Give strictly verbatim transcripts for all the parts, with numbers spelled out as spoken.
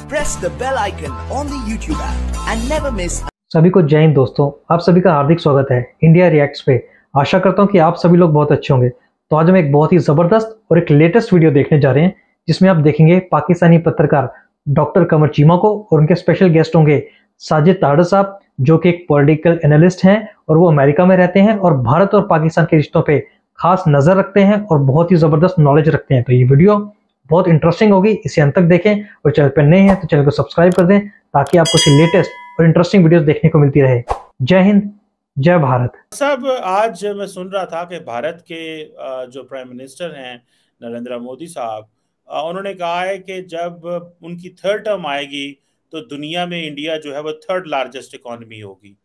press the bell icon on the YouTube app and never miss. सभी को जय हिंद दोस्तों, आप सभी का हार्दिक स्वागत है इंडिया रिएक्ट्स पे। आशा करता हूं कि आप सभी लोग बहुत अच्छे होंगे। तो आज हम एक बहुत ही ज़बरदस्त और एक लेटेस्ट वीडियो देखने जा रहे हैं जिसमें आप देखेंगे पाकिस्तानी पत्रकार डॉक्टर कमर चीमा को और उनके स्पेशल गेस्ट होंगे साजिद तारड़ साहब, जो कि एक पॉलिटिकल एनालिस्ट हैं और वो अमेरिका में रहते हैं और भारत और पाकिस्तान के रिश्तों पे खास नज़र रखते हैं और बहुत ही ज़बरदस्त नॉलेज रखते हैं। तो ये वीडियो बहुत इंटरेस्टिंग होगी, इसे अंत तक देखें और चैनल पर नए हैं तो चैनल को सब्सक्राइब कर दें ताकि आपको इसकी लेटेस्ट और इंटरेस्टिंग वीडियोस देखने को मिलती रहे। जय हिंद, जय भारत। साहब, आज मैं सुन रहा था कि भारत के जो प्राइम मिनिस्टर हैं नरेंद्र मोदी साहब, उन्होंने कहा है कि जब उनकी थर्ड टर्म आएगी तो दुनिया में इंडिया जो है वो थर्ड लार्जेस्ट इकॉनमी होगी।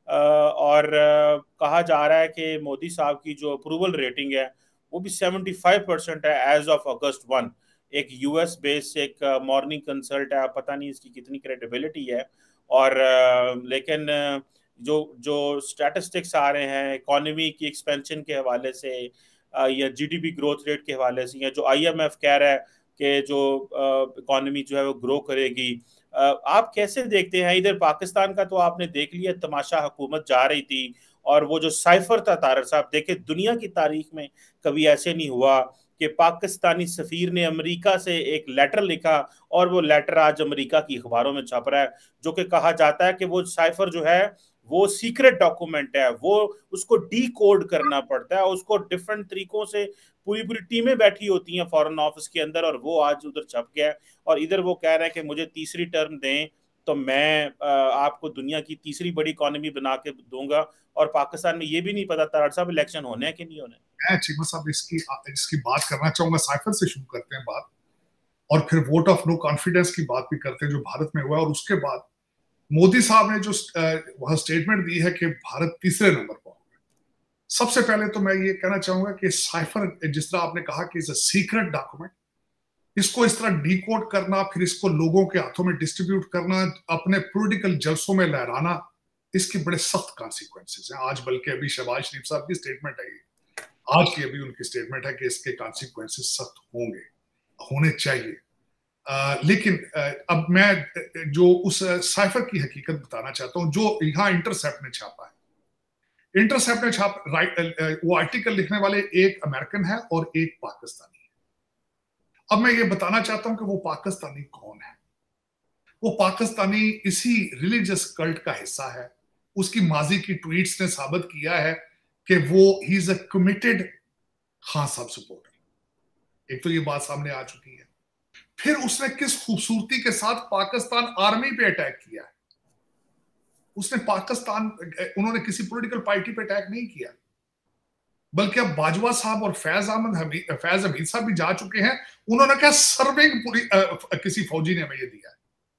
और कहा जा रहा है कि मोदी साहब की जो अप्रूवल रेटिंग है वो भी पचहत्तर परसेंट है एज ऑफ अगस्त वन। एक यूएस बेस्ड एक मॉर्निंग कंसल्ट है, पता नहीं इसकी कितनी क्रेडिबिलिटी है। और लेकिन जो जो स्टैटिस्टिक्स आ रहे हैं इकोनॉमी की एक्सपेंशन के हवाले से या जीडीपी ग्रोथ रेट के हवाले से, या जो आईएमएफ कह रहा है कि जो इकोनॉमी जो है वो ग्रो करेगी, आप कैसे देखते हैं? इधर पाकिस्तान का तो आपने देख लिया तमाशा, हुकूमत जा रही थी और वो जो साइफर था तारड़ साहब, देखे दुनिया की तारीख में कभी ऐसे नहीं हुआ कि पाकिस्तानी सफीर ने अमेरिका से एक लेटर लिखा और वो लेटर आज अमेरिका की अखबारों में छप रहा है, जो कि कहा जाता है कि वो साइफर जो है वो सीक्रेट डॉक्यूमेंट है, वो उसको डी कोड करना पड़ता है, उसको डिफरेंट तरीकों से पूरी पूरी टीमें बैठी होती हैं फॉरेन ऑफिस के अंदर, और वो आज उधर छप गया है। और इधर वो कह रहे हैं कि मुझे तीसरी टर्म दें तो मैं आपको दुनिया की तीसरी बड़ी इकोनॉमी बना के दूंगा। और पाकिस्तान में ये भी नहीं पता तारड़ साहब इलेक्शन होने हैं कि नहीं होने। मैं चीमा साहब इसकी इसकी बात करना चाहूंगा। साइफर से शुरू करते हैं बात और फिर वोट ऑफ नो कॉन्फिडेंस की बात भी करते हैं जो भारत में हुआ। और उसके बाद मोदी साहब ने जो वहां स्टेटमेंट दी है कि भारत तीसरे नंबर पर होगा। सबसे पहले तो मैं ये कहना चाहूंगा कि साइफर, जिस तरह आपने कहा कि इज अ सीक्रेट डॉक्यूमेंट, इसको इस तरह डीकोड करना, फिर इसको लोगों के हाथों में डिस्ट्रीब्यूट करना, अपने पॉलिटिकल जलसों में लहराना, इसके बड़े सख्त कॉन्सिक्वेंसेस हैं। आज बल्कि अभी शहबाज शरीफ साहब की स्टेटमेंट है, आज की अभी उनकी स्टेटमेंट है कि इसके कॉन्सिक्वेंसेस सख्त होंगे, होने चाहिए। आ, लेकिन आ, अब मैं जो उस साइफर की हकीकत बताना चाहता हूं जो यहां इंटरसेप्ट ने छापा है। इंटरसेप्ट ने छाप राइट वो आर्टिकल लिखने वाले एक अमेरिकन है और एक पाकिस्तानी है। अब मैं ये बताना चाहता हूं कि वो पाकिस्तानी कौन है। वो पाकिस्तानी इसी रिलीजियस कल्ट का हिस्सा है। उसकी माजी की ट्वीट्स ने साबित किया है कि वो ही is a committed Khan sahab supporter. एक तो ये बात सामने आ चुकी है। फिर उसने किस खूबसूरती के साथ पाकिस्तान आर्मी पे अटैक किया है। उसने पाकिस्तान, उन्होंने किसी पॉलिटिकल पार्टी पे अटैक नहीं किया, बल्कि अब बाजवा साहब और फैज अहमद हमीद फैज हमीद साहब भी जा चुके हैं। उन्होंने कहा सर्विंग पूरी किसी फौजी ने हमें ये दिया है।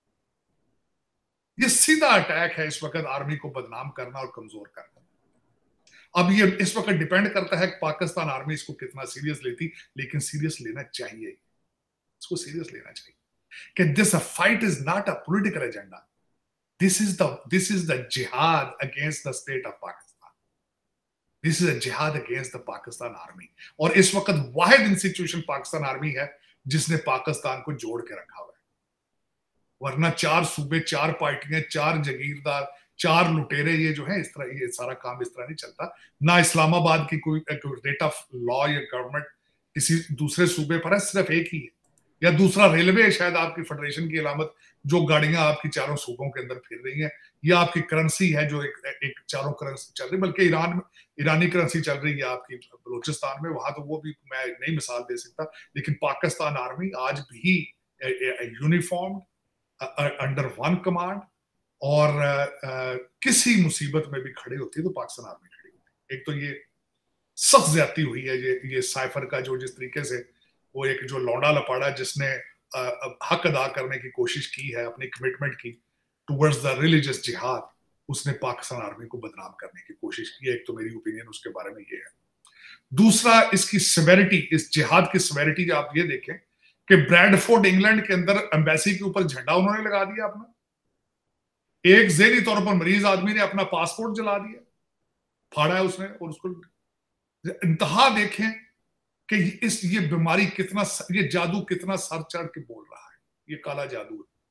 ये सीधा अटैक है इस वक्त आर्मी को बदनाम करना और कमजोर करना। अब ये इस वक्त डिपेंड करता है कि पाकिस्तान आर्मी इसको कितना सीरियस लेती, लेकिन सीरियस लेना चाहिए, इसको सीरियस लेना चाहिए कि this a fight is not a political agenda, this is the this is the jihad against the state of Pakistan, this is a jihad against the Pakistan army. और इस वक्त वाहिद इंस्टीट्यूशन पाकिस्तान आर्मी है जिसने पाकिस्तान को जोड़ के रखा हुआ है। वरना चार सूबे, चार पार्टियां, चार जगीरदार, चार लुटेरे, ये जो है इस तरह, ये सारा काम इस तरह नहीं चलता। ना इस्लामाबाद की कोई रेट ऑफ लॉ या गवर्नमेंट किसी दूसरे सूबे पर है, सिर्फ एक ही है। या दूसरा रेलवे शायद आपकी फेडरेशन की अलामत, जो गाड़ियां आपकी चारों सूबों के अंदर फिर रही हैं। या आपकी करेंसी है जो एक, एक चारों करेंसी चल रही, बल्कि ईरान ईरानी करेंसी चल रही है आपकी बलूचिस्तान में, वहां तो वो भी मैं नई मिसाल दे सकता। लेकिन पाकिस्तान आर्मी आज भी यूनिफॉर्म अंडर वन कमांड और आ, आ, किसी मुसीबत में भी खड़े होती है तो पाकिस्तान आर्मी खड़ी होती है। एक तो ये सख्त ज्यादती हुई है ये ये साइफर का, जो जिस तरीके से वो एक जो लौंडा लपाड़ा जिसने आ, हक अदा करने की कोशिश की है अपनी कमिटमेंट की टुवर्ड्स द रिलीजियस जिहाद, उसने पाकिस्तान आर्मी को बदनाम करने की कोशिश की है। एक तो मेरी ओपिनियन उसके बारे में ये है। दूसरा, इसकी सेवेरिटी, इस जिहाद की सेवेरिटी आप ये देखें कि ब्रैडफोर्ड इंग्लैंड के अंदर एम्बेसी के ऊपर झंडा उन्होंने लगा दिया अपना। एक ज़ेरी तौर पर मरीज आदमी ने अपना पासपोर्ट जला दिया, फाड़ा है उसने। और उसको इंतहा देखें कि इस ये बीमारी कितना, ये जादू कितना सर चढ़ के बोल रहा है। ये काला जादू है।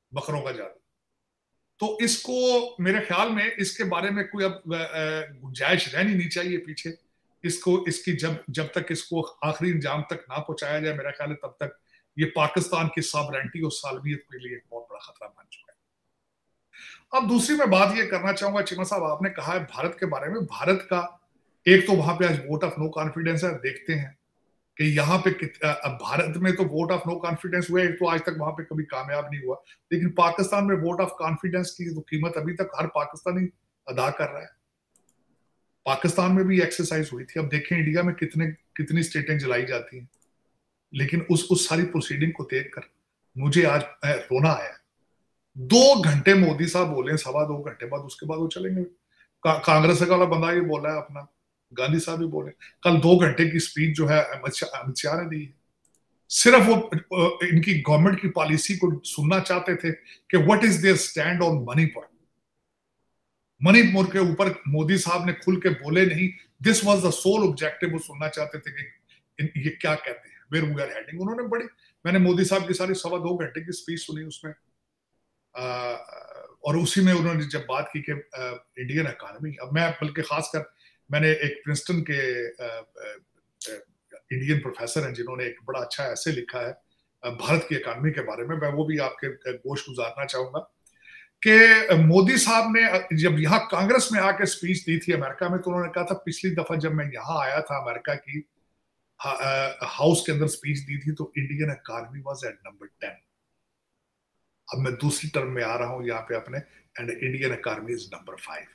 बकरों का जादू। तो इसको मेरे ख्याल में इसके बारे में कोई अब गुंजाइश रहनी नहीं चाहिए पीछे। इसको इसकी जब जब तक इसको आखिरी इंजाम तक ना पहुंचाया जाए, मेरा ख्याल है तब तक ये पाकिस्तान की सॉवरेंटी और सालमियत के लिए एक बहुत बड़ा खतरा बन चुका है। अब दूसरी मैं बात ये करना चाहूंगा, चीमा साहब आपने कहा है भारत के बारे में, भारत का एक तो वहां पे आज वोट ऑफ नो कॉन्फिडेंस है। देखते हैं कि यहाँ पे भारत में तो वोट ऑफ नो कॉन्फिडेंस हुआ है, तो आज तक वहां पे कभी कामयाब नहीं हुआ, लेकिन पाकिस्तान में वोट ऑफ कॉन्फिडेंस की तो कीमत अभी तक हर पाकिस्तानी अदा कर रहा है। पाकिस्तान में भी एक्सरसाइज हुई थी। अब देखें इंडिया में कितने कितनी स्टेटें जलाई जाती हैं, लेकिन उस उस सारी प्रोसीडिंग को देखकर मुझे आज रोना आया। दो घंटे मोदी साहब बोले, सवा दो घंटे बाद उसके बाद वो चलेंगे। का, कांग्रेस का वाला बंदा ये बोला है अपना, गांधी साहब भी बोले। कल दो घंटे की स्पीच जो है अमित शाह ने दी है। सिर्फ वो इनकी गवर्नमेंट की पॉलिसी को सुनना चाहते थे कि what is their stand on Manipur. Manipur के ऊपर मोदी साहब ने खुल के बोले नहीं। This was the sole objective. वो सुनना चाहते थे कि ये क्या कहते हैं, वेयर वी आर हेडिंग। उन्होंने बड़ी, मैंने मोदी साहब की सारी सवा दो घंटे की स्पीच सुनी उसमें, आ, और उसी में उन्होंने जब बात की कि इंडियन इकोनॉमी, अब मैं बल्कि खासकर मैंने एक प्रिंसटन के आ, आ, इंडियन प्रोफेसर हैं जिन्होंने एक बड़ा अच्छा ऐसे लिखा है भारत की इकोनॉमी के बारे में, मैं वो भी आपके गोश गुजारना चाहूंगा कि मोदी साहब ने जब यहाँ कांग्रेस में आके स्पीच दी थी अमेरिका में, तो उन्होंने कहा था पिछली दफा जब मैं यहाँ आया था अमेरिका की हाउस के अंदर स्पीच दी थी तो Indian economy was at number ten. अब मैं दूसरी टर्म में आ रहा हूं यहाँ पे अपने, and Indian economy is number five.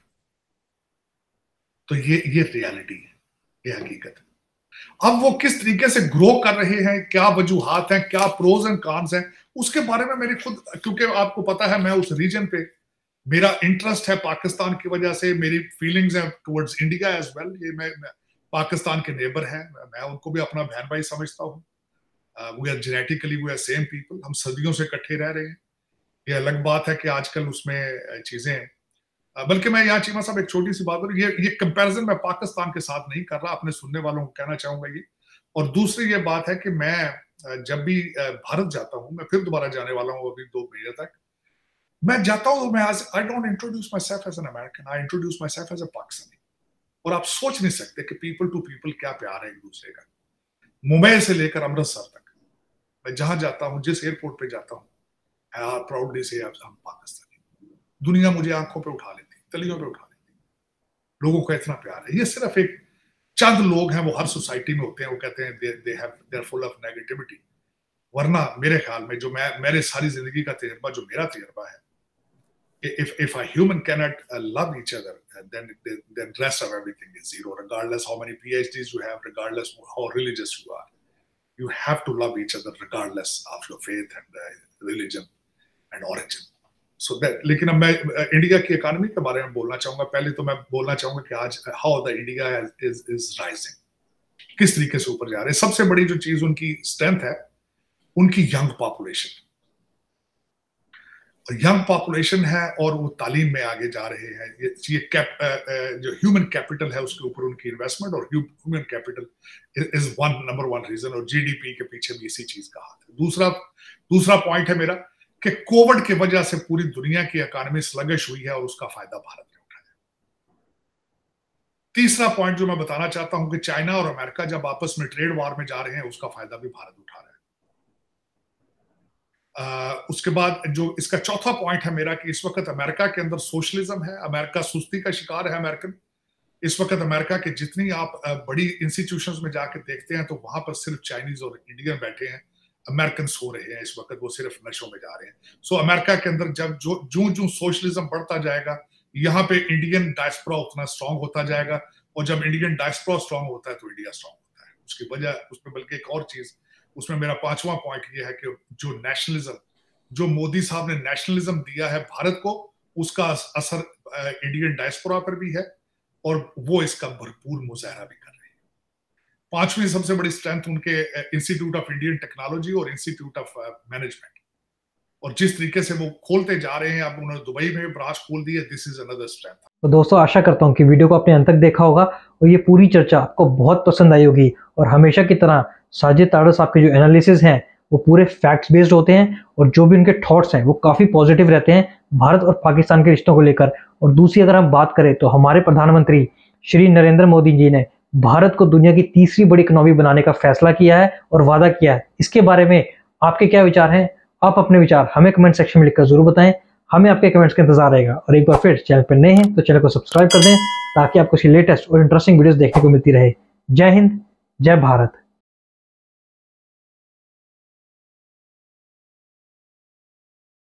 तो ये ये रियलिटी है, ये हकीकत है। अब वो किस तरीके से ग्रो कर रहे हैं, क्या वजूहात हैं, क्या प्रोज एंड कॉन्स हैं, उसके बारे में मेरी खुद, क्योंकि आपको पता है मैं उस रीजन पे मेरा इंटरेस्ट है पाकिस्तान की वजह से, मेरी फीलिंग्स हैं टुवर्ड्स इंडिया एज वेल। ये मैं, मैं पाकिस्तान के नेबर हैं, मैं उनको भी अपना बहन भाई समझता हूँ। We are genetically we are same people, हम सदियों से इकट्ठे रह रहे हैं। ये अलग बात है कि आजकल उसमें चीजें, बल्कि मैं यहाँ चीमा साहब एक छोटी सी बात करूँ, ये ये कंपैरिजन मैं पाकिस्तान के साथ नहीं कर रहा, अपने सुनने वालों को कहना चाहूंगा ये। और दूसरी ये बात है कि मैं जब भी भारत जाता हूँ, मैं फिर दोबारा जाने वाला हूँ अभी दो महीने तक, मैं जाता हूँ, मैं I don't introduce myself as an American, I introduce myself as a Pakistani. और आप सोच नहीं सकते कि पीपल टू पीपल क्या प्यार है एक दूसरे का। मुंबई से लेकर अमृतसर तक मैं जहां जाता हूँ, जिस एयरपोर्ट पे जाता हूँ, आई प्राउडली से हम पाकिस्तानी। दुनिया मुझे आंखों पे उठा लेती, तलियों पे उठा लेती, लोगों का इतना प्यार है। ये सिर्फ एक चंद लोग हैं, वो हर सोसाइटी में होते हैं, वो कहते हैं they they have they are full of negativity. वरना मेरे ख्याल में जो मैं मेरे सारी जिंदगी का तजुर्बा, जो मेरा तजुर्बा है, if if a human cannot uh, love each other, then then rest of everything is zero, regardless how many P H Ds you have, regardless how religious you are. You have to love each other regardless of your faith and uh, religion and origin. So that, लेकिन अब मैं India की economy के बारे में बोलना चाहूंगा। पहले तो मैं बोलना चाहूंगा कि आज how the India is is rising, किस तरीके से ऊपर जा रहे हैं। सबसे बड़ी जो चीज उनकी स्ट्रेंथ है, उनकी यंग पॉपुलेशन। यंग पॉपुलेशन है और वो तालीम में आगे जा रहे हैं। ये, ये कैप, जो ह्यूमन कैपिटल है उसके ऊपर उनकी इन्वेस्टमेंट, और human capital is one number one reason, और जीडीपी के पीछे भी इसी चीज का हाथ है। दूसरा दूसरा पॉइंट है मेरा कि कोविड की वजह से पूरी दुनिया की इकोनॉमी स्लगिश हुई है और उसका फायदा भारत ने उठाया। तीसरा पॉइंट जो मैं बताना चाहता हूं कि चाइना और अमेरिका जब आपस में ट्रेड वॉर में जा रहे हैं, उसका फायदा भी भारत उठा रहा है। Uh, उसके बाद जो इसका चौथा पॉइंट है मेरा कि इस वक्त अमेरिका के अंदर सोशलिज्म है, अमेरिका सुस्ती का शिकार है अमेरिकन। इस वक्त अमेरिका के जितनी आप बड़ी इंस्टीट्यूशंस में जाके देखते हैं तो वहां पर सिर्फ चाइनीज और इंडियन बैठे हैं, अमेरिकन सो रहे हैं इस वक्त, वो सिर्फ नशों में जा रहे हैं। सो so, अमेरिका के अंदर जब जो जो जो सोशलिज्म बढ़ता जाएगा, यहाँ पे इंडियन डायस्पोरा उतना स्ट्रांग होता जाएगा, और जब इंडियन डायस्पोरा स्ट्रांग होता है तो इंडिया स्ट्रांग होता है। उसकी वजह उसमें बल्कि एक और चीज, उसमें मेरा पांचवा पॉइंट ये है कि जो नेशनलिज्म, जो मोदी साहब ने नेशनलिज्म दिया है भारत को, उसका असर इंडियन डायस्पोरा पर भी है, और वो इसका भरपूर मुजाहरा भी कर रहे हैं। पांचवी सबसे बड़ी स्ट्रेंथ उनके इंस्टीट्यूट ऑफ इंडियन टेक्नोलॉजी और इंस्टीट्यूट ऑफ मैनेजमेंट, और जिस तरीके से वो खोलते जा रहे हैं, अब उन्होंने दुबई में ब्रांच खोल दी है, दिस इज अनदर स्ट्रेंथ। तो दोस्तों, आशा करता हूँ कि वीडियो को आपने अंत तक देखा होगा और ये पूरी चर्चा आपको बहुत पसंद आई होगी, और हमेशा की तरह साजिद तारस आपके जो एनालिसिस हैं वो पूरे फैक्ट्स बेस्ड होते हैं और जो भी उनके थॉट्स हैं वो काफ़ी पॉजिटिव रहते हैं भारत और पाकिस्तान के रिश्तों को लेकर। और दूसरी अगर हम बात करें तो हमारे प्रधानमंत्री श्री नरेंद्र मोदी जी ने भारत को दुनिया की तीसरी बड़ी इकोनॉमी बनाने का फैसला किया है और वादा किया है। इसके बारे में आपके क्या विचार हैं? आप अपने विचार हमें कमेंट सेक्शन में लिखकर जरूर बताएं। हमें आपके कमेंट्स का इंतजार रहेगा। और एक बार फिर चैनल पर नए हैं तो चैनल को सब्सक्राइब कर दें ताकि आपको इसकी लेटेस्ट और इंटरेस्टिंग वीडियोस देखने को मिलती रहे। जय हिंद, जय भारत।